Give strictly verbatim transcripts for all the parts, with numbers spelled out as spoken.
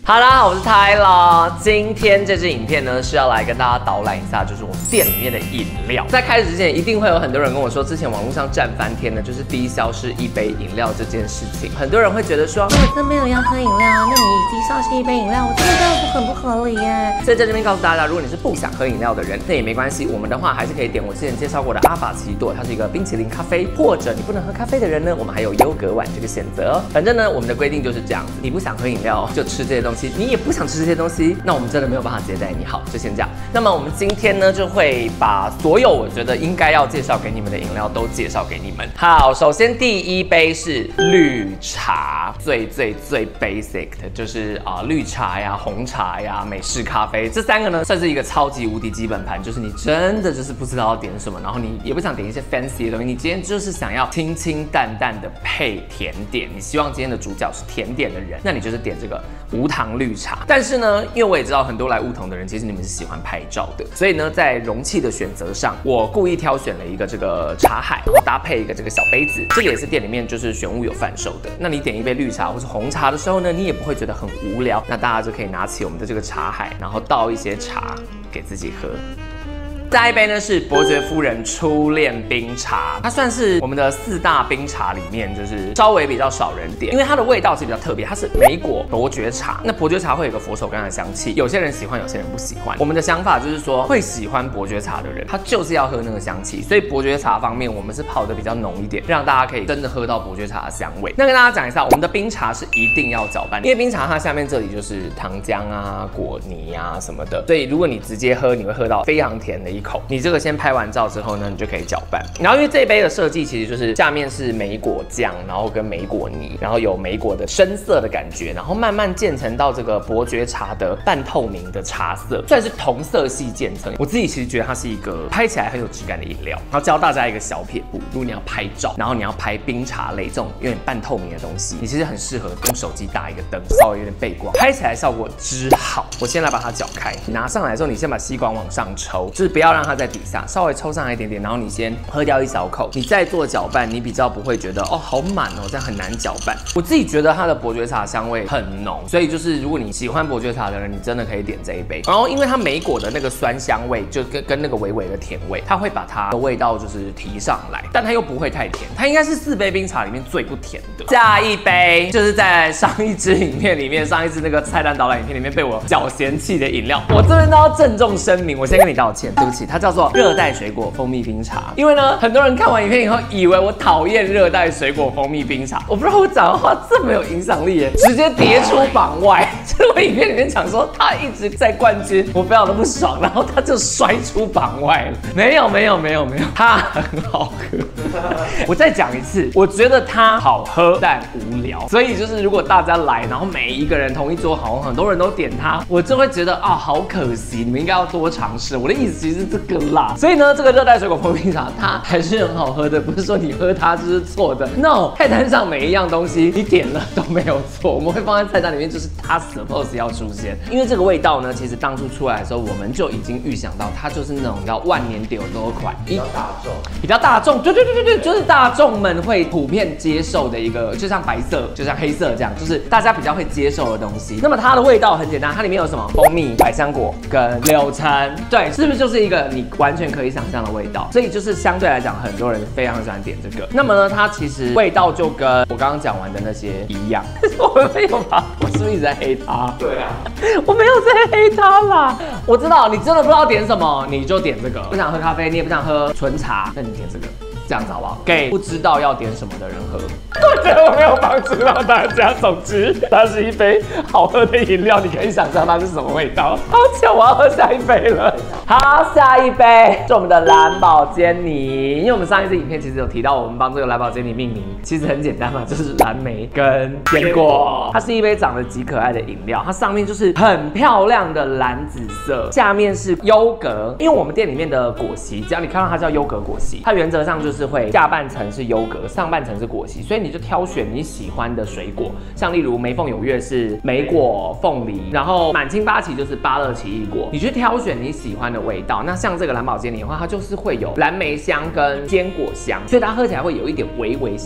哈喽，大家好，我是泰勒。今天这支影片呢是要来跟大家导览一下，就是我们店里面的饮料。在开始之前，一定会有很多人跟我说，之前网络上战翻天的就是低消是一杯饮料这件事情。很多人会觉得说， 我真没有要喝饮料，那你低消是一杯饮料，我真的觉得很不合理耶。 所以在这边告诉大家，如果你是不想喝饮料的人，那也没关系，我们的话还是可以点我之前介绍过的阿法奇朵，它是一个冰淇淋咖啡，或者你不能喝咖啡的人呢，我们还有优格碗这个选择。反正呢，我们的规定就是这样子，你不想喝饮料就吃这些东西，你也不想吃这些东西，那我们真的没有办法接待你。好，就先这样。那么我们今天呢，就会把所有我觉得应该要介绍给你们的饮料都介绍给你们。好，首先第一杯是绿茶，最最最 basic 的就是啊、呃、绿茶呀、红茶呀、美式咖啡，这三个呢算是一个超级无敌基本盘，就是你真的就是不知道要点什么，然后你也不想点一些 fancy 的东西，你今天就是想要清清淡淡的配甜点，你希望今天的主角是甜点的人，那你就是点这个无糖绿茶。但是呢，因为我也知道很多来梧桐的人，其实你们是喜欢拍照的，所以呢，在容器的选择上，我故意挑选了一个这个茶海，然后搭配一个这个小杯子，这个也是店里面就是选物有贩售的。那你点一杯绿茶或是红茶的时候呢，你也不会觉得很无聊，那大家就可以拿起我们的这个茶海，然后倒一些茶给自己喝。下一杯呢是伯爵夫人初恋冰茶，它算是我们的四大冰茶里面就是稍微比较少人点，因为它的味道是比较特别，它是莓果伯爵茶。那伯爵茶会有一个佛手柑的香气，有些人喜欢，有些人不喜欢。我们的想法就是说，会喜欢伯爵茶的人，他就是要喝那个香气，所以伯爵茶方面我们是泡的比较浓一点，让大家可以真的喝到伯爵茶的香味。那跟大家讲一下，我们的冰茶是一定要搅拌，因为冰茶它下面这里就是糖浆啊、果泥啊什么的，所以如果你直接喝，你会喝到非常甜的一口。你这个先拍完照之后呢，你就可以搅拌。然后因为这一杯的设计其实就是下面是莓果酱，然后跟莓果泥，然后有莓果的深色的感觉，然后慢慢渐层到这个伯爵茶的半透明的茶色，算是同色系渐层。我自己其实觉得它是一个拍起来很有质感的饮料。然后教大家一个小撇步，如果你要拍照，然后你要拍冰茶类这种有点半透明的东西，你其实很适合用手机打一个灯，稍微有点背光，拍起来效果之好。我先来把它搅开，拿上来的时候，你先把吸管往上抽，就是不要让它在底下，稍微抽上来一点点，然后你先喝掉一小口，你再做搅拌，你比较不会觉得哦好满哦，这样很难搅拌。我自己觉得它的伯爵茶香味很浓，所以就是如果你喜欢伯爵茶的人，你真的可以点这一杯。然后因为它莓果的那个酸香味，就跟跟那个微微的甜味，它会把它的味道就是提上来，但它又不会太甜，它应该是四杯冰茶里面最不甜的。下一杯就是在上一支影片里面，上一支那个菜单导览影片里面被我搅嫌弃的饮料，我这边都要郑重声明，我先跟你道歉，对不起，它叫做热带水果蜂蜜冰茶。因为呢，很多人看完影片以后，以为我讨厌热带水果蜂蜜冰茶。我不知道我讲的话这么有影响力耶，直接跌出榜外。就是我影片里面讲说他一直在冠军，我非常的不爽，然后他就摔出榜外了。没有没有没有没有，它很好喝。我再讲一次，我觉得它好喝但无聊。所以就是如果大家来，然后每一个人同一桌，好像很多人都点它，我就会觉得啊、哦、好可惜，你们应该要多尝试。我的意思其实是这个啦。所以呢，这个热带水果蜂蜜茶它还是很好喝的，不是说你喝它就是错的。No， 菜单上每一样东西你点了都没有错，我们会放在菜单里面，就是它 suppose 要出现。因为这个味道呢，其实当初出来的时候，我们就已经预想到它就是那种叫万年丢多款， 比较大众， 比较大众，对对对对对，就是大众们会普遍接受的一个，就像白色，就像黑色这样，就是大家比较会接受的东西。那么它的味道很简单，它里面有什么？蜂蜜、百香果跟柳橙，对，是不是就是一个你完全可以想象的味道？所以就是相对来讲，很多人非常喜欢点这个。那么呢，它其实味道就跟我刚刚讲完的那些一样。我没有吧？我是不是一直在黑它？ 对啊， 我没有在黑它啦。我知道你真的不知道点什么，你就点这个。不想喝咖啡，你也不想喝纯茶，那你点这个。这样子好不好？给不知道要点什么的人喝。我觉得我没有帮助到大家。总之，它是一杯好喝的饮料，你可以想象它是什么味道。抱歉，我要喝下一杯了。好，下一杯是我们的蓝宝坚尼。因为我们上一次影片其实有提到，我们帮这个蓝宝坚尼命名，其实很简单嘛，就是蓝莓跟坚果。它是一杯长得极可爱的饮料，它上面就是很漂亮的蓝紫色，下面是优格。因为我们店里面的果昔，只要你看到它叫优格果昔，它原则上就是。是会下半层是优格，上半层是果昔，所以你就挑选你喜欢的水果，像例如眉凤有月是莓果、凤梨，然后满清八旗就是芭乐奇异果，你去挑选你喜欢的味道。那像这个蓝宝坚尼的话，它就是会有蓝莓香跟坚果香，所以它喝起来会有一点微微像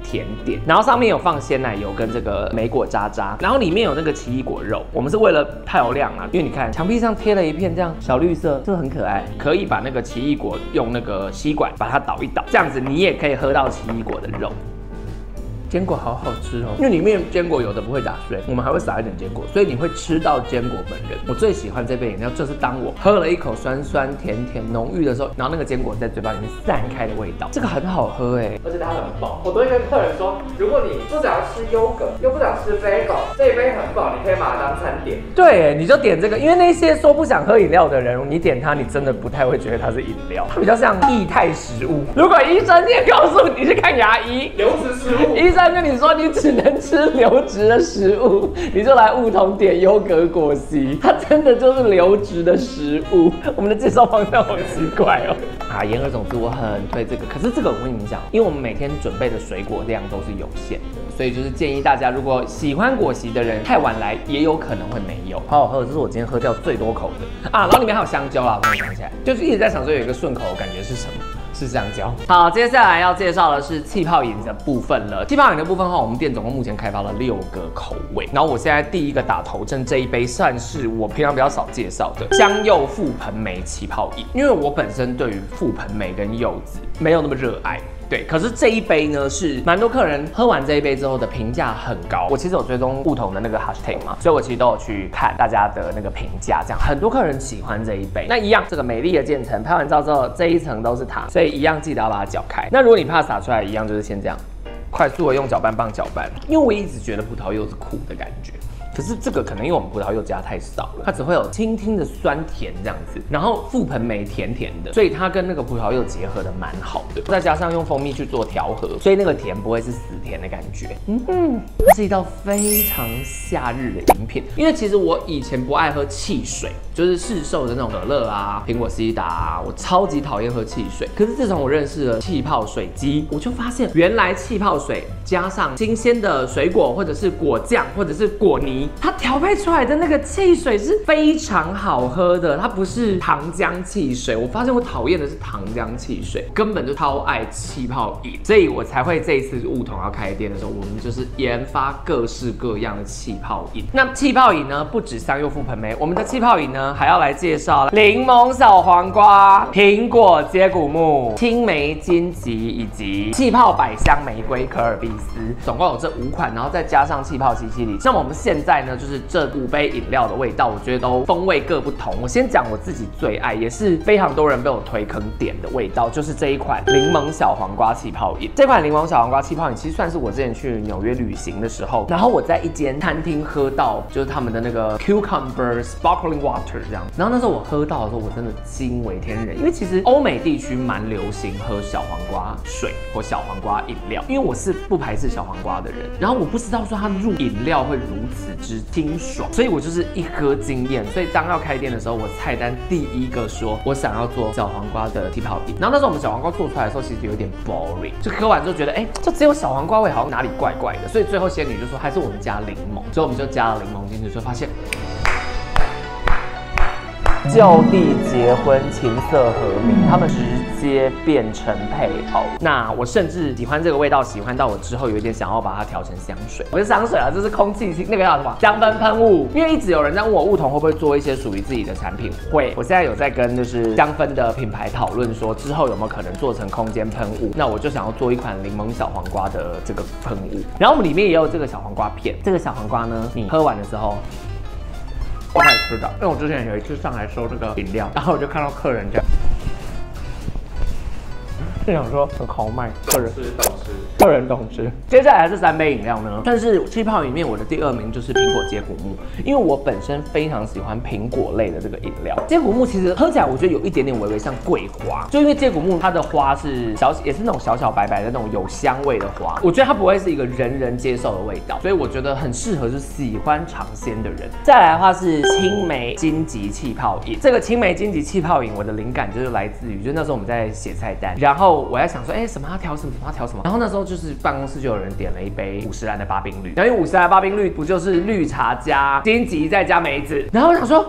甜点，然后上面有放鲜奶油跟这个莓果渣渣，然后里面有那个奇异果肉。我们是为了漂亮啊，因为你看墙壁上贴了一片这样小绿色，这很可爱。可以把那个奇异果用那个吸管把它倒一倒，这样子你也可以喝到奇异果的肉。坚果好好吃哦，因为里面坚果有的不会打碎，我们还会撒一点坚果，所以你会吃到坚果本人。我最喜欢这杯饮料，就是当我喝了一口酸酸甜甜浓郁的时候，然后那个坚果在嘴巴里面散开的味道，这个很好喝哎，而且它很饱。我都会跟客人说，如果你不想吃优格，又不想吃贝狗，这一杯很饱，你可以把它当餐点。对，你就点这个，因为那些说不想喝饮料的人，你点它，你真的不太会觉得它是饮料，它比较像液态食物。如果医生也告诉你去看牙医，流质食物，医生跟你说你只能吃流质的食物，你就来梧桐点优格果昔，它真的就是流质的食物。我们的介绍方向好奇怪哦。啊，言而总之我很推这个，可是这个我跟你们讲，因为我们每天准备的水果量都是有限的，所以就是建议大家，如果喜欢果昔的人太晚来，也有可能会没有。好好喝，这是我今天喝掉最多口的啊。然后里面还有香蕉啦，我突然想起来，就是一直在想说有一个顺口感觉是什么。是香蕉。好，接下来要介绍的是气泡饮的部分了。气泡饮的部分的话，我们店总共目前开发了六个口味。然后我现在第一个打头阵这一杯，算是我平常比较少介绍的香柚覆盆莓气泡饮，因为我本身对于覆盆莓跟柚子没有那么热爱。对，可是这一杯呢是蛮多客人喝完这一杯之后的评价很高。我其实有追踪不同的那个 hashtag 嘛，所以我其实都有去看大家的那个评价，这样很多客人喜欢这一杯。那一样，这个美丽的渐层拍完照之后，这一层都是糖，所以一样记得要把它搅开。那如果你怕洒出来，一样就是先这样快速的用搅拌棒搅拌，因为我一直觉得葡萄柚是苦的感觉。可是这个可能因为我们葡萄柚加太少了，它只会有轻轻的酸甜这样子，然后覆盆莓甜甜的，所以它跟那个葡萄柚结合的蛮好的，再加上用蜂蜜去做调和，所以那个甜不会是死甜的感觉。嗯嗯，这是一道非常夏日的饮品，因为其实我以前不爱喝汽水，就是市售的那种可乐啊、苹果西打啊，我超级讨厌喝汽水。可是自从我认识了气泡水机，我就发现原来气泡水加上新鲜的水果或者是果酱或者是果泥，它调配出来的那个汽水是非常好喝的，它不是糖浆汽水。我发现我讨厌的是糖浆汽水，根本就超爱气泡饮，所以我才会这一次梧桐要开店的时候，我们就是研发各式各样的气泡饮。那气泡饮呢，不止香柚覆盆莓，我们的气泡饮呢还要来介绍柠檬小黄瓜、苹果接骨木、青梅金桔以及气泡百香玫瑰可尔必斯，总共有这五款，然后再加上气泡西西里。那么我们现在呢，就是这五杯饮料的味道，我觉得都风味各不同。我先讲我自己最爱，也是非常多人被我推坑点的味道，就是这一款柠檬小黄瓜气泡饮。这款柠檬小黄瓜气泡饮其实算是我之前去纽约旅行的时候，然后我在一间餐厅喝到，就是他们的那个 cucumber sparkling water 这样。然后那时候我喝到的时候，我真的惊为天人，因为其实欧美地区蛮流行喝小黄瓜水或小黄瓜饮料，因为我是不排斥小黄瓜的人，然后我不知道说它入饮料会如此之清爽，所以我就是一喝惊艳。所以当要开店的时候，我菜单第一个说我想要做小黄瓜的气泡饮。然后那时候我们小黄瓜做出来的时候，其实有点 boring， 就喝完之后觉得，哎、欸，就只有小黄瓜味，好像哪里怪怪的。所以最后仙女就说还是我们加柠檬，所以我们就加了柠檬进去，就发现。就地结婚，琴瑟和鸣，他们直接变成配偶。那我甚至喜欢这个味道，喜欢到我之后有一点想要把它调成香水，不是香水啊，这是空气那个叫什么香氛喷雾。因为一直有人在问我梧桐会不会做一些属于自己的产品，会。我现在有在跟就是香氛的品牌讨论说，之后有没有可能做成空间喷雾。那我就想要做一款柠檬小黄瓜的这个喷雾，然后我们里面也有这个小黄瓜片。这个小黄瓜呢，你喝完的时候。我开始吃的，因为我之前有一次上来收这个饮料，然后我就看到客人这样，就想说很豪迈，客人懂吃，客人懂吃。接下来这三杯饮料呢，但是气泡里面我的第二名就是苹果接骨木，因为我本身非常喜欢苹果类的这个饮料。接骨木其实喝起来我觉得有一点点微微像桂花，就因为接骨木它的花是小，也是那种小小白白的那种有香味的花，我觉得它不会是一个人人接受的味道，所以我觉得很适合是喜欢尝鲜的人。再来的话是青梅金桔气泡饮，这个青梅金桔气泡饮我的灵感就是来自于，就是那时候我们在写菜单，然后我在想说，哎、欸，什么要调什么，什么要调什么。然后那时候就是办公室就有人点了一杯五十兰的巴冰绿，然后因为五十兰的巴冰绿不就是绿茶加金桔再加梅子，然后我想说。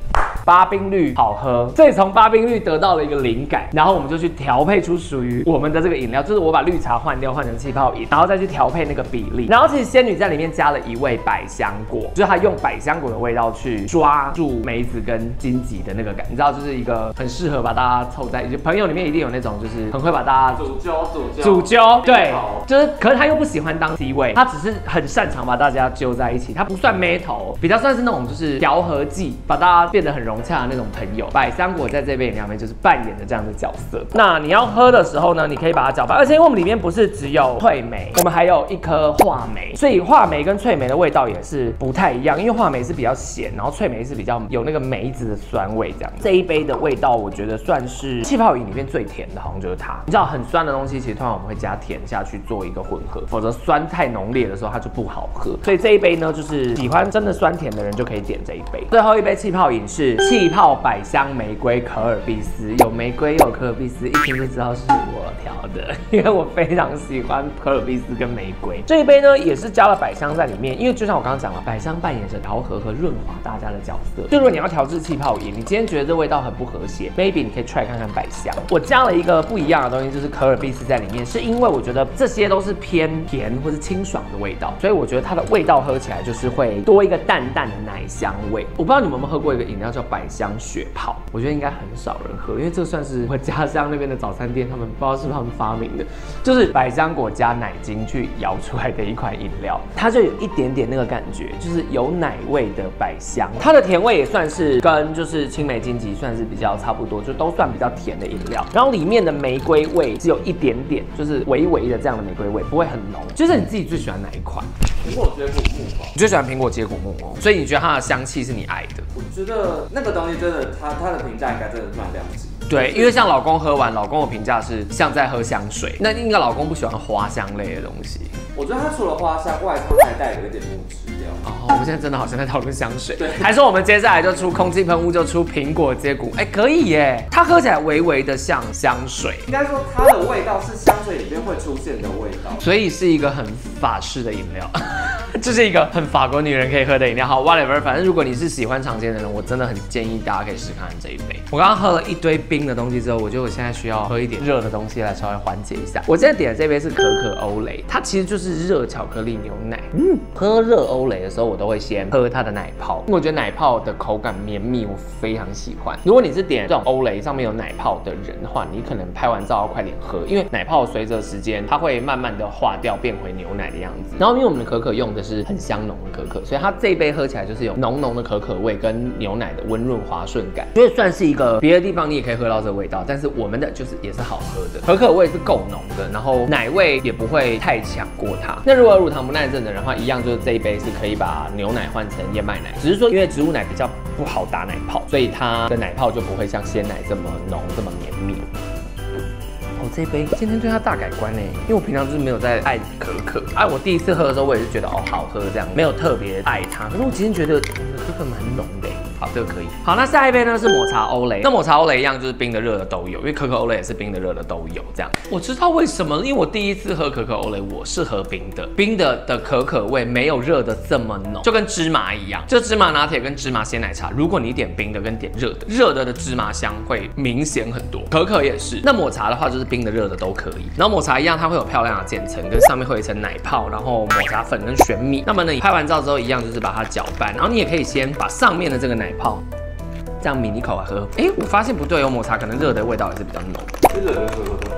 巴冰绿好喝，所以从巴冰绿得到了一个灵感，然后我们就去调配出属于我们的这个饮料，就是我把绿茶换掉换成气泡饮，然后再去调配那个比例。然后其实仙女在里面加了一味百香果，就是它用百香果的味道去抓住梅子跟荆棘的那个感，你知道，就是一个很适合把大家凑在一起。朋友里面一定有那种就是很会把大家主揪主揪主揪，对，就是，可是他又不喜欢当 C 位，他只是很擅长把大家揪在一起，他不算妹头，比较算是那种就是调和剂，把大家变得很融洽的那种朋友。百香果在这杯饮料里面就是扮演的这样的角色。那你要喝的时候呢，你可以把它搅拌，而且因为我们里面不是只有脆梅，我们还有一颗话梅，所以话梅跟脆梅的味道也是不太一样，因为话梅是比较咸，然后脆梅是比较有那个梅子的酸味这样。这一杯的味道，我觉得算是气泡饮里面最甜的，好像就是它。你知道很酸的东西，其实通常我们会加甜下去做一个混合，否则酸太浓烈的时候它就不好喝。所以这一杯呢，就是喜欢真的酸甜的人就可以点这一杯。最后一杯气泡饮是气泡百香玫瑰可尔必斯，有玫瑰有可尔必斯，一听就知道是我调的，因为我非常喜欢可尔必斯跟玫瑰。这一杯呢也是加了百香在里面，因为就像我刚刚讲了，百香扮演着调和和润滑大家的角色。就如果你要调制气泡饮，你今天觉得这味道很不和谐 ，maybe 你可以 try 看看百香。我加了一个不一样的东西，就是可尔必斯在里面，是因为我觉得这些都是偏甜或是清爽的味道，所以我觉得它的味道喝起来就是会多一个淡淡的奶香味。我不知道你们有没有喝过一个饮料叫百香雪泡，我觉得应该很少人喝，因为这算是我家乡那边的早餐店，他们不知道是不是他们发明的，就是百香果加奶精去摇出来的一款饮料，它就有一点点那个感觉，就是有奶味的百香，它的甜味也算是跟就是青梅荆棘算是比较差不多，就都算比较甜的饮料。然后里面的玫瑰味只有一点点，就是微微的这样的玫瑰味，不会很浓。就是你自己最喜欢哪一款？ 苹果接骨木吧。 你最喜欢苹果接骨木哦，所以你觉得它的香气是你爱的？ 我觉得那个东西真的，它它的评价应该真的蛮良心。 对，因为像老公喝完，老公的评价是像在喝香水。那应该老公不喜欢花香类的东西。 我觉得它除了花香外，它还带有一点木质调。 哦，我们现在真的好像在讨论香水。对，还说我们接下来就出空气喷雾，就出苹果接骨，哎，可以耶。它喝起来微微的像香水， 应该说它的味道是香水里面会出现的味道， 所以是一个很法式的饮料。这是一个很法国女人可以喝的饮料。好 ，whatever， 反正如果你是喜欢尝鲜的人，我真的很建议大家可以试看看这一杯。我刚刚喝了一堆冰的东西之后，我觉得我现在需要喝一点热的东西来稍微缓解一下。我现在点的这杯是可可欧蕾，它其实就是热巧克力牛奶。嗯，喝热欧蕾的时候，我都会先喝它的奶泡，因为我觉得奶泡的口感绵密，我非常喜欢。如果你是点这种欧蕾上面有奶泡的人的话，你可能拍完照要快点喝，因为奶泡随着时间它会慢慢的化掉，变回牛奶的样子。然后因为我们的可可用的是很香浓的可可，所以它这一杯喝起来就是有浓浓的可可味跟牛奶的温润滑顺感，所以算是一个别的地方你也可以喝到这个味道，但是我们的就是也是好喝的，可可味是够浓的，然后奶味也不会太抢过它。那如果有乳糖不耐症的人的话，一样就是这一杯是可以把牛奶换成燕麦奶，只是说因为植物奶比较不好打奶泡，所以它的奶泡就不会像鲜奶这么浓这么绵密。哦，这一杯今天对它大改观呢，因为我平常就是没有在爱可可，哎、啊，我第一次喝的时候我也是觉得哦好喝这样，没有特别爱它，可是我今天觉得我的可可蛮浓的。好，这个可以。好，那下一杯呢是抹茶欧蕾。那抹茶欧蕾一样就是冰的、热的都有，因为可可欧蕾也是冰的、热的都有。这样，我知道为什么，因为我第一次喝可可欧蕾，我是喝冰的，冰的的可可味没有热的这么浓，就跟芝麻一样。就芝麻拿铁跟芝麻鲜奶茶，如果你点冰的跟点热的，热的的芝麻香会明显很多。可可也是。那抹茶的话就是冰的、热的都可以。然后抹茶一样，它会有漂亮的渐层，跟上面会有一层奶泡，然后抹茶粉跟玄米。那么呢，你拍完照之后一样就是把它搅拌，然后你也可以先把上面的这个奶泡。这样抿一口来喝，哎、欸，我发现不对哦，抹茶可能热的味道也是比较浓。 热的时候都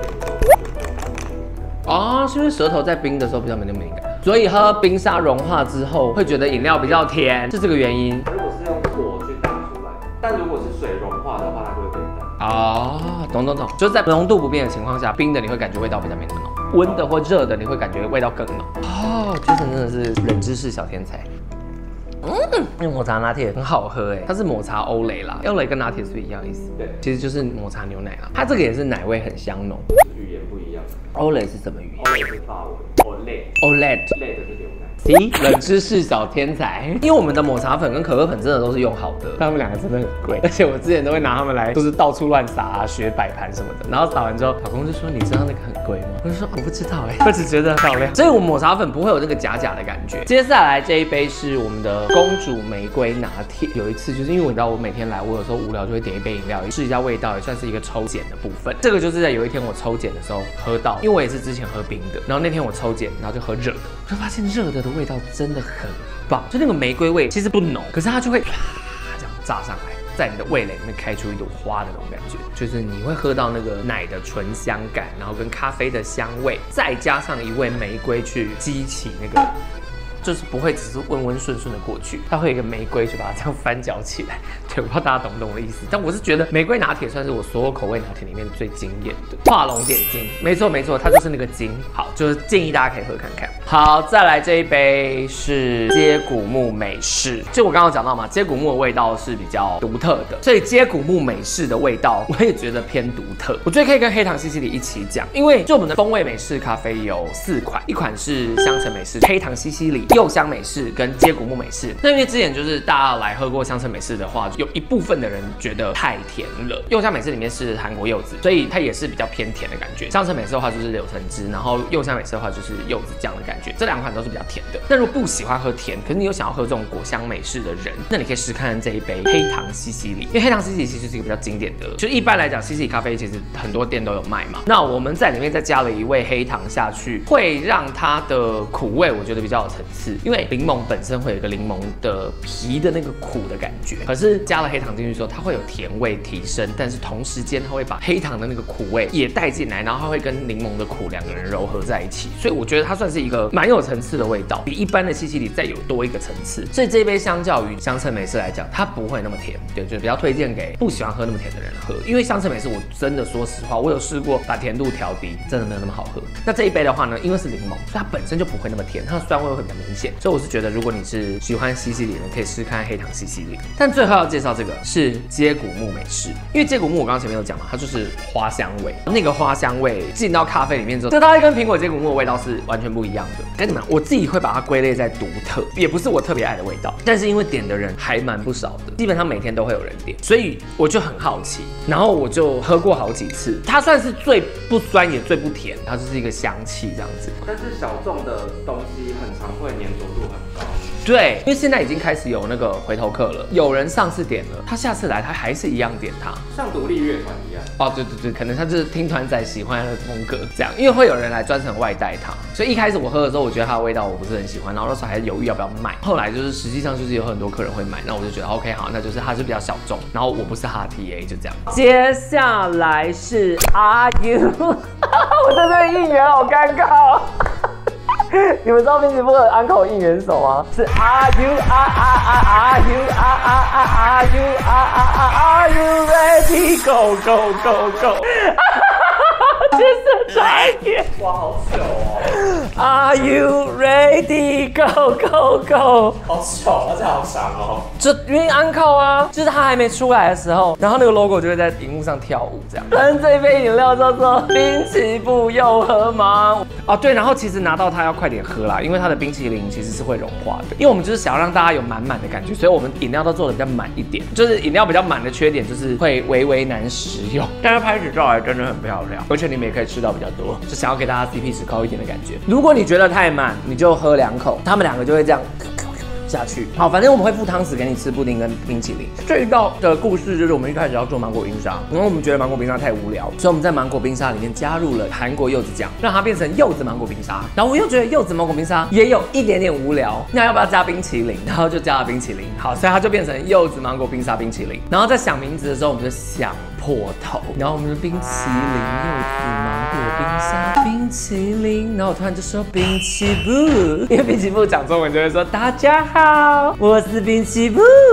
哦，是因为舌头在冰的时候比较没那么敏感，所以喝冰沙融化之后会觉得饮料比较甜，是这个原因。 如果是用火去打出来，但如果是水融化的话，它就会变淡。 哦，懂懂懂，就是在浓度不变的情况下，冰的你会感觉味道比较没那么浓，温的或热的你会感觉味道更浓。哦，Jason真的是冷知识小天才。嗯，因为抹茶拿铁很好喝哎，它是抹茶欧蕾啦，欧蕾跟拿铁是不是一样意思？ 对， 其实就是抹茶牛奶啦。它这个也是奶味很香浓。 语言不一样。 欧蕾是什么语言？ 欧蕾是法文。O L E D。 O L E D。 L E D 是牛奶。 咦，冷知识小天才，因为我们的抹茶粉跟可乐粉真的都是用好的，但他们两个真的很贵，而且我之前都会拿它们来，就是到处乱撒啊，学摆盘什么的。然后撒完之后，老公就说：“你知道那个很贵吗？”我就说：“我不知道哎、欸，我只觉得漂亮。”所以我抹茶粉不会有那个假假的感觉。接下来这一杯是我们的公主玫瑰拿铁。有一次就是因为我知道我每天来，我有时候无聊就会点一杯饮料，试一下味道，也算是一个抽检的部分。这个就是在有一天我抽检的时候喝到，因为我也是之前喝冰的，然后那天我抽检，然后就喝热的，我就发现热的的味道真的很棒，就那个玫瑰味其实不浓，可是它就会啪这样炸上来，在你的味蕾里面开出一朵花的那种感觉，就是你会喝到那个奶的醇香感，然后跟咖啡的香味，再加上一味玫瑰去激起那个。就是不会只是温温顺顺的过去，它会有一个玫瑰去把它这样翻搅起来。对，我不知道大家懂不懂我的意思，但我是觉得玫瑰拿铁算是我所有口味拿铁里面最惊艳的。画龙点睛，没错没错，它就是那个金。好，就是建议大家可以喝看看。好，再来这一杯是接骨木美式，就我刚刚讲到嘛，接骨木的味道是比较独特的，所以接骨木美式的味道我也觉得偏独特。我觉得可以跟黑糖西西里一起讲，因为就我们的风味美式咖啡有四款，一款是香橙美式、黑糖西西里、柚香美式跟接骨木美式。那因为之前就是大家来喝过香橙美式的话，有一部分的人觉得太甜了。柚香美式里面是韩国柚子，所以它也是比较偏甜的感觉。香橙美式的话就是柳橙汁，然后柚香美式的话就是柚子酱的感觉。这两款都是比较甜的。那如果不喜欢喝甜，可是你又想要喝这种果香美式的人，那你可以试看看这一杯黑糖西西里。因为黑糖西西里其实是一个比较经典的，就一般来讲西西里咖啡其实很多店都有卖嘛。那我们在里面再加了一味黑糖下去，会让它的苦味我觉得比较有层次。因为柠檬本身会有一个柠檬的皮的那个苦的感觉，可是加了黑糖进去之后，它会有甜味提升，但是同时间它会把黑糖的那个苦味也带进来，然后它会跟柠檬的苦两个人柔合在一起，所以我觉得它算是一个蛮有层次的味道，比一般的西西里再有多一个层次。所以这一杯相较于香橙美式来讲，它不会那么甜，对，就比较推荐给不喜欢喝那么甜的人喝。因为香橙美式我真的说实话，我有试过把甜度调低，真的没有那么好喝。那这一杯的话呢，因为是柠檬，所以它本身就不会那么甜，它的酸味会比较明显，所以我是觉得如果你是喜欢西西里的，可以试看黑糖西西里。但最后要介绍这个是接骨木美式，因为接骨木我刚刚前面有讲嘛，它就是花香味，那个花香味进到咖啡里面之后，这大概跟苹果接骨木的味道是完全不一样的。该怎么样？我自己会把它归类在独特，也不是我特别爱的味道，但是因为点的人还蛮不少的，基本上每天都会有人点，所以我就很好奇，然后我就喝过好几次。它算是最不酸也最不甜，它就是一个香气这样子。 但是小众的东西很常会粘着度很高。 对，因为现在已经开始有那个回头客了，有人上次点了，他下次来他还是一样点它， 像独立乐团一样。 哦，对对对，可能他就是听团仔喜欢的风格这样，因为会有人来专程外带它，所以一开始我喝的时候，我觉得它的味道我不是很喜欢，然后那时候还犹豫要不要卖，后来就是实际上就是有很多客人会买，那我就觉得 OK 好，那就是它是比较小众，然后我不是它的 T A 就这样。接下来是 Are You， 我在这里应援好尴尬哦。你们知道滨崎步的安口应援手吗？是 Are you are are are you are are are are you are are are you ready go go go go？ 其实差一点， 哇，好糗哦 ！Are you ready go go go？ 好糗，而且好长哦。 就因为安扣啊，就是它还没出来的时候，然后那个 logo 就会在荧幕上跳舞这样。但是这杯饮料叫做滨崎步又喝吗？哦对，然后其实拿到它要快点喝啦，因为它的冰淇淋其实是会融化的。因为我们就是想要让大家有满满的感觉，所以我们饮料都做的比较满一点。就是饮料比较满的缺点就是会微微难食用，但是拍起照来真的很漂亮，而且你们也可以吃到比较多，就想要给大家 C P 值高一点的感觉。如果你觉得太满，你就喝两口，他们两个就会这样下去。好，反正我们会附汤匙给你吃布丁跟冰淇淋。这一道的故事就是我们一开始要做芒果冰沙，然后我们觉得芒果冰沙太无聊，所以我们在芒果冰沙里面加入了韩国柚子酱，让它变成柚子芒果冰沙。然后我又觉得柚子芒果冰沙也有一点点无聊，那要不要加冰淇淋？然后就加了冰淇淋。好，所以它就变成柚子芒果冰沙冰淇淋。然后在想名字的时候，我们就想破头，然后我们就冰淇淋柚子芒果冰沙冰淇淋，然后我突然就说滨崎步，因为滨崎步讲中文就会说大家好，我是滨崎步，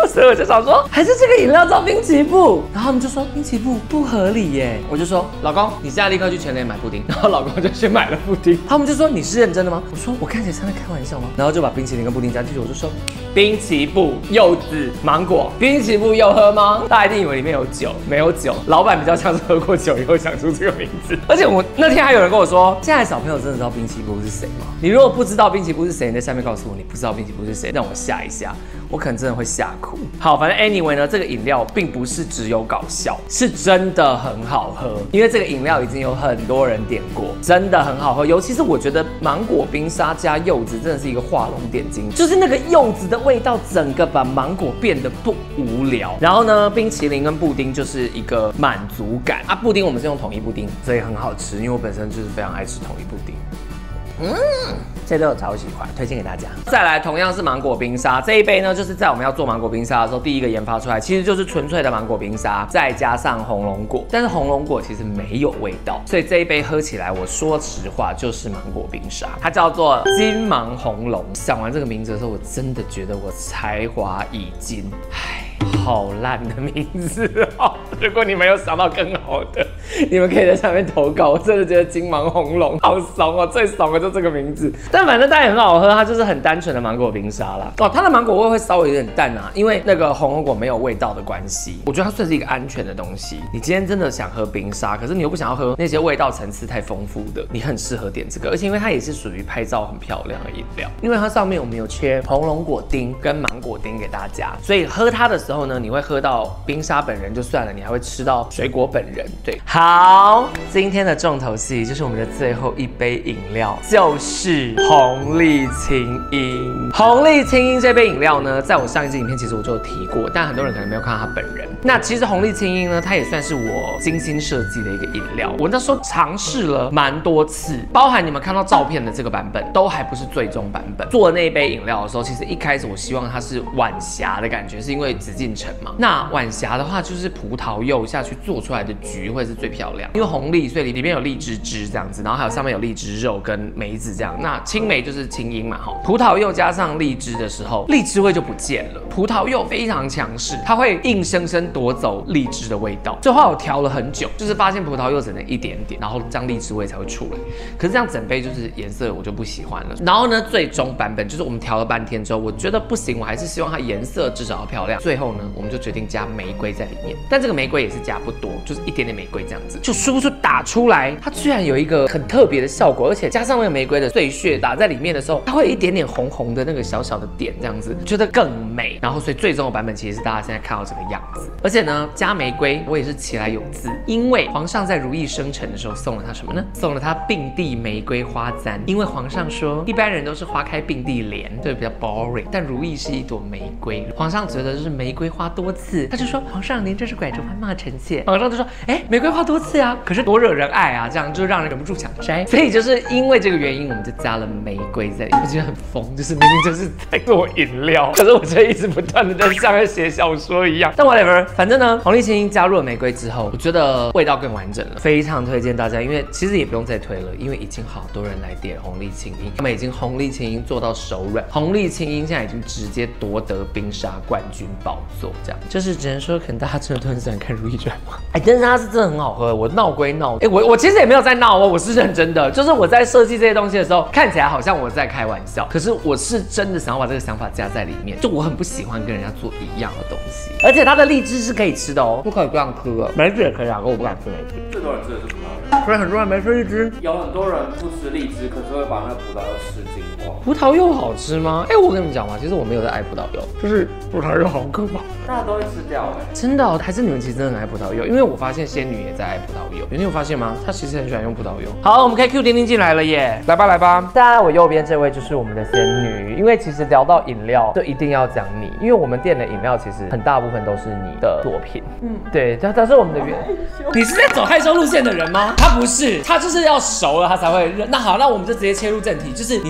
所以我就想说，还是这个饮料叫滨崎步，然后他们就说滨崎步不合理耶，我就说老公，你现在立刻去全联买布丁，然后老公就去买了布丁，他们就说你是认真的吗？我说我看起来像在开玩笑吗？然后就把冰淇淋跟布丁加进去，我就说滨崎步柚子芒果，滨崎步有喝吗？大家一定以为里面有酒，没有酒，老板比较像是喝过酒以后想出这个名字。而且我那天还有人跟我说，现在小朋友真的知道滨崎步是谁吗？你如果不知道滨崎步是谁，你在下面告诉我你不知道滨崎步是谁，让我吓一下，我可能真的会吓哭。好，反正 anyway 呢，这个饮料并不是只有搞笑，是真的很好喝，因为这个饮料已经有很多人点过，真的很好喝。尤其是我觉得芒果冰沙加柚子真的是一个画龙点睛，就是那个柚子的味道，整个把芒果变得不无聊。然后呢，冰淇淋跟布丁就是一个满足感啊。布丁我们是用统一布丁，所以很好吃，因为我本身就是非常爱吃统一布丁。嗯，这都我超喜欢，推荐给大家。再来，同样是芒果冰沙，这一杯呢，就是在我们要做芒果冰沙的时候，第一个研发出来，其实就是纯粹的芒果冰沙，再加上红龙果。但是红龙果其实没有味道，所以这一杯喝起来，我说实话就是芒果冰沙，它叫做金芒红龙。想完这个名字的时候，我真的觉得我才华已尽，唉。好烂的名字哦！如果你们有想到更好的，你们可以在下面投稿。我真的觉得金芒红龙好怂哦，最怂的就这个名字。但反正它也很好喝，它就是很单纯的芒果冰沙啦。哦，它的芒果味会稍微有点淡啊，因为那个红龙果没有味道的关系。我觉得它算是一个安全的东西。你今天真的想喝冰沙，可是你又不想要喝那些味道层次太丰富的，你很适合点这个。而且因为它也是属于拍照很漂亮的饮料，因为它上面我们有切红龙果丁跟芒果丁给大家，所以喝它的时候呢，你会喝到冰沙本人就算了，你还会吃到水果本人。对，好，今天的重头戏就是我们的最后一杯饮料，就是红利清音。红利清音这杯饮料呢，在我上一支影片其实我就有提过，但很多人可能没有看到它本人。那其实红利清音呢，它也算是我精心设计的一个饮料。我那时候尝试了蛮多次，包含你们看到照片的这个版本，都还不是最终版本。做那一杯饮料的时候，其实一开始我希望它是晚霞的感觉，是因为紫禁城嘛。那晚霞的话，就是葡萄柚下去做出来的橘会是最漂亮，因为红利，所以里面有荔枝汁这样子，然后还有上面有荔枝肉跟梅子这样。那青梅就是清音嘛，哈，葡萄柚加上荔枝的时候，荔枝味就不见了。葡萄柚非常强势，它会硬生生夺走荔枝的味道。最后我调了很久，就是发现葡萄柚只能一点点，然后这样荔枝味才会出来。可是这样整杯就是颜色我就不喜欢了。然后呢，最终版本就是我们调了半天之后，我觉得不行，我还是希望它颜色至少要漂亮。最后呢，我们就决定加玫瑰在里面，但这个玫瑰也是加不多，就是一点点玫瑰这样子，就殊不知打出来，它居然有一个很特别的效果，而且加上那个玫瑰的碎屑打在里面的时候，它会有一点点红红的那个小小的点这样子，觉得更美。然后所以最终的版本其实是大家现在看到这个样子，而且呢，加玫瑰我也是其来有自，因为皇上在如意生辰的时候送了他什么呢？送了他并蒂玫瑰花簪，因为皇上说一般人都是花开并蒂莲，对，比较 boring， 但如意是一朵玫瑰，皇上觉得就是玫瑰花多刺，他就说皇上您这是拐着弯骂臣妾，皇上就说哎，玫瑰花多刺啊，可是多惹人爱啊，这样就让人忍不住想摘，所以就是因为这个原因，我们就加了玫瑰在里面，我觉得很疯，就是明明就是在做饮料，可是我却一直不断的在像在写小说一样。但 whatever， 反正呢，红利清音加入了玫瑰之后，我觉得味道更完整了，非常推荐大家，因为其实也不用再推了，因为已经好多人来点红利清音，他们已经红利清音做到手软，红利清音现在已经直接夺得冰沙冠军宝座，这样就是只能说，可能大家真的都很喜欢看《如懿传》嘛。哎，但是它是真的很好喝，我闹归闹，哎，我我其实也没有在闹哦，我是认真的，就是我在设计这些东西的时候，看起来好像我在开玩笑，可是我是真的想要把这个想法加在里面，就我很不喜欢跟人家做一样的东西，而且它的荔枝是可以吃的哦，不可以这样吃的，梅子也可以啊，可我不敢吃梅子。 最多人吃的是葡萄柚， 所以很多人没吃荔枝， 有很多人不吃荔枝，可是会把那个葡萄柚吃精光。 葡萄柚好吃吗？哎，我跟你们讲嘛，其实我没有在爱葡萄柚，就是葡萄柚好可怕， 大家都会吃掉哎、欸， 真的、哦，还是你们其实真的很爱葡萄柚？因为我发现仙女也在爱葡萄柚，你有发现吗？她其实很喜欢用葡萄柚。好，我们可以 Q 丁丁进来了耶，来吧来吧。大家我右边这位就是我们的仙女，因为其实聊到饮料就一定要讲你，因为我们店的饮料其实很大部分都是你的作品。嗯，对，它它是我们的原。你是在走害羞路线的人吗？他不是，他就是要熟了他才会认。那好，那我们就直接切入正题，就是你最喜欢的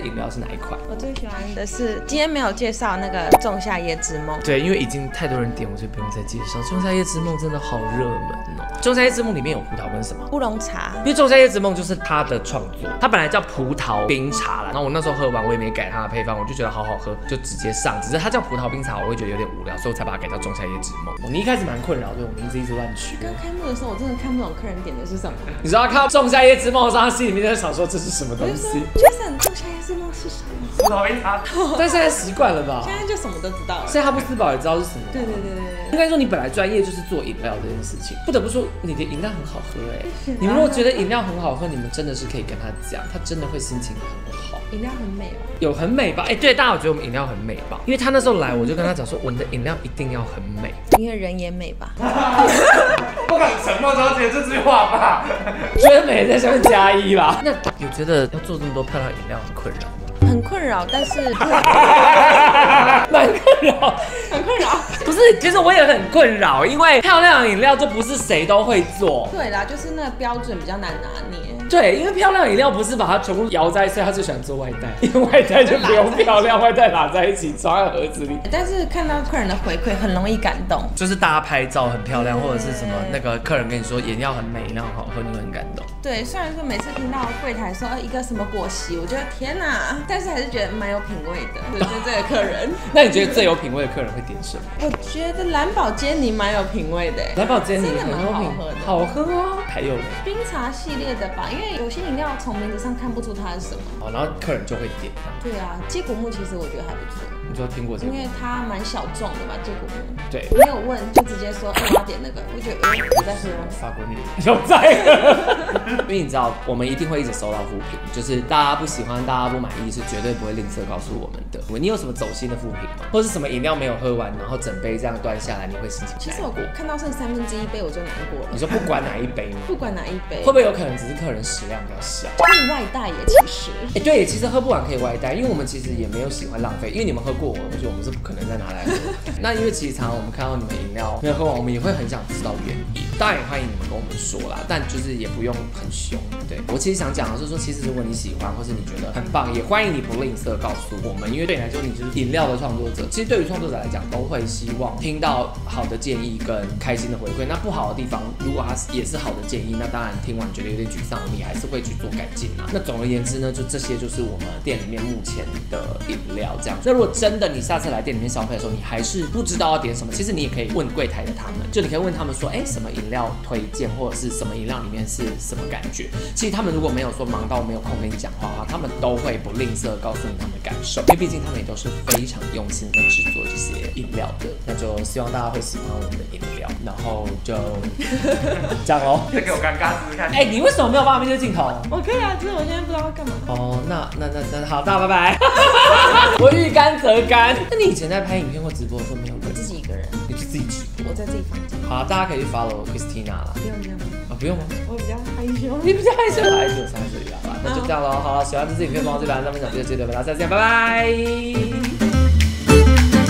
饮料是哪一款？ 我最喜欢的是今天没有介绍那个仲夏夜之梦。 对，因为已经太多人点，我就不用再介绍。仲夏夜之梦真的好热门哦。仲夏夜之梦里面有葡萄跟什么？ 乌龙茶。 因为仲夏夜之梦就是他的创作，他本来叫葡萄冰茶啦。然后我那时候喝完，我也没改它的配方，我就觉得好好喝，就直接上。只是它叫葡萄冰茶，我会觉得有点无聊，所以我才把它改叫仲夏夜之梦。你一开始蛮困扰，对我名字一直乱取。 刚开幕的时候，我真的看不懂客人点的是什么。 你知道看到仲夏夜之梦的时候，他心里面就想说这是什么东西 ？Jason， 仲夏夜之梦是什么？ 葡萄冰茶。 但现在习惯了吧？ 现在就什么都知道了。 现在哈布斯堡也知道是什么。 对对对对对。 应该说你本来专业就是做饮料这件事情，不得不说你的饮料很好喝哎、欸。你们如果觉得饮料很好喝，你们真的是可以跟他讲，他真的会心情很好。 饮料很美哦。 有很美吧？哎、欸，对，大家有觉得我们饮料很美吧？因为他那时候来，我就跟他讲说，我们的饮料一定要很美， 因为人也美吧。 不敢承诺小姐这句话吧？ 觉得美在下面加一吧。那有觉得要做这么多漂亮饮料很困扰吗？ 很困扰，但是蛮困扰， 很困扰。 不是，其实我也很困扰，因为漂亮的饮料就不是谁都会做。 对啦，就是那个标准比较难拿捏。 对，因为漂亮饮料不是把它全部摇在一起，所以他最喜欢做外带，因为外带就不用漂亮，外带拿在一起装在盒子里。 但是看到客人的回馈，很容易感动。 就是大家拍照很漂亮，或者是什么那个客人跟你说饮料很美，饮料很好喝，你会很感动。 对，虽然说每次听到柜台说一个什么果昔，我觉得天哪，但是还是觉得蛮有品味的。对，就这个客人。 那你觉得最有品味的客人会点什么？ 我觉得蓝宝坚尼蛮有品味的。 蓝宝坚尼真的蛮好喝的， 好喝啊！还有冰茶系列的吧，因为有些饮料从名字上看不出它是什么。 哦，然后客人就会点。 对啊，接骨木其实我觉得还不错。 你说听过这个？ 因为它蛮小众的嘛，接骨木。 对。 没有问就直接说，哎、欸，我要点那个，我觉得哎、欸，有在喝。 法国女有在喝。因为你知道，我们一定会一直收到负评，就是大家不喜欢、大家不满意，是绝对不会吝啬告诉我们的。你有什么走心的负评吗？或是什么饮料没有喝完，然后整杯这样端下来，你会心情难过？ 其实我看到剩三分之一杯我就难过了。 你说不管哪一杯吗？ 不管哪一杯。 会不会有可能只是客人食量比较小？ 可以外带耶，其实。 哎、欸，对，其实喝不完可以外带，因为我们其实也没有喜欢浪费，因为你们喝过我，我觉得我们是不可能再拿来喝。那因为其实常常我们看到你们饮料没有喝完，我们也会很想知道原因。当然也欢迎你们跟我们说啦，但就是也不用很凶。对，我其实想讲的是说，其实如果你喜欢或是你觉得很棒，也欢迎你不吝啬告诉我们，因为对你来说你就是饮料的创作者。其实对于创作者来讲，都会希望听到好的建议跟开心的回馈。那不好的地方，如果它也是好的建议，那当然听完觉得有点沮丧，我们也还是会去做改进嘛。那总而言之呢，就这些就是我们店里面目前的饮料这样。那如果真的你下次来店里面消费的时候，你还是不知道要点什么，其实你也可以问柜台的他们，就你可以问他们说，哎、欸，什么饮料推荐，或者是什么饮料里面是什么感觉。其实他们如果没有说忙到没有空跟你讲话的话，他们都会不吝啬告诉你他们的感受，因为毕竟他们也都是非常用心的制作这些饮料的。那就希望大家会喜欢我们的饮料，然后就这样咯。 再给我尴尬试试看。 哎、欸，你为什么没有办法面对镜头？ 我可以啊，只是我现在不知道要干嘛。 哦，那那那那好，大家拜拜。我欲干则干。那你以前在拍影片或直播的时候没有人？ 我自己一个人。 你就自己直播？ 我在自己房间。 好，大家可以去 follow Christina 啦。 不用这样。 啊、哦，不用吗？ 我比较害羞。 你比较害羞，害羞三十里了吧？那就这样咯。好了，喜欢这支影片，帮我这边按赞、分享、记得记得，大家再见，拜拜。